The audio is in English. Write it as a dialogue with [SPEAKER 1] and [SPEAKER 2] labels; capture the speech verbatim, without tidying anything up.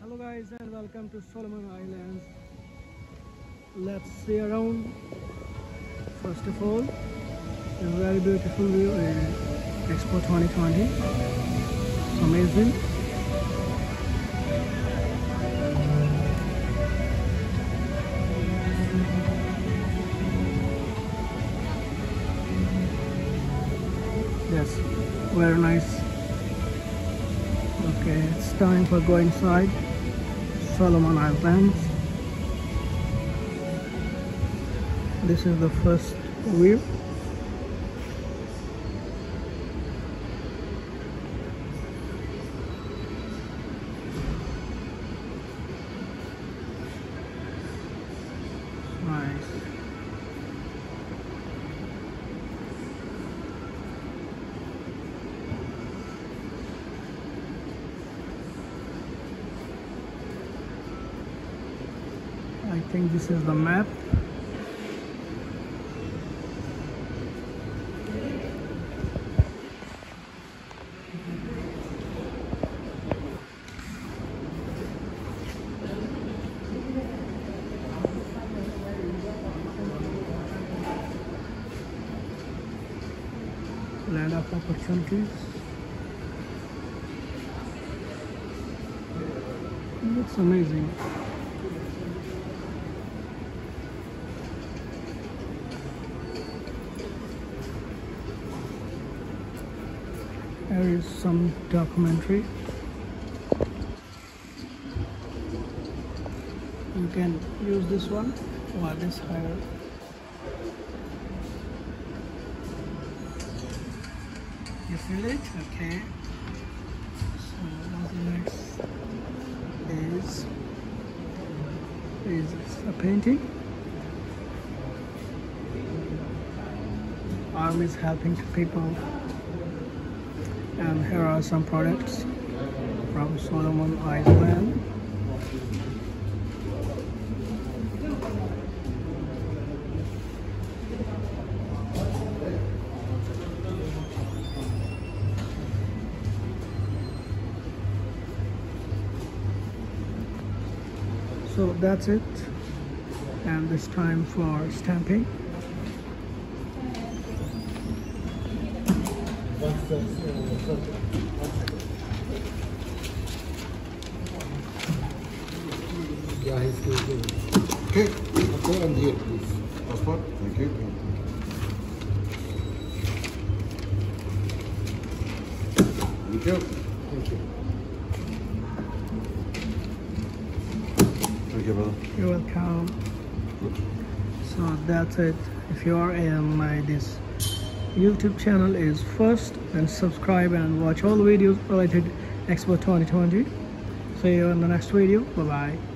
[SPEAKER 1] Hello guys and welcome to Solomon Islands. Let's see around. First of all, a very beautiful view in Expo twenty twenty. It's amazing. Yes, very nice. Okay, it's time for going inside Solomon Islands. This is the first view. Nice. I think this is the map. Land of opportunities. It's amazing. There is some documentary. You can use this one while this higher. You feel it? Okay. So what's the next is is a painting. Arm is helping to people. And here are some products from Solomon Island. So that's it, and it's time for stamping.
[SPEAKER 2] Yeah, he's good. Okay, okay, and here, please. Passport, thank you. Thank you. Thank you. Thank you, brother.
[SPEAKER 1] You're welcome. So that's it. If you are in my this YouTube channel is first, then subscribe and watch all the videos related Expo twenty twenty. See you in the next video. Bye bye.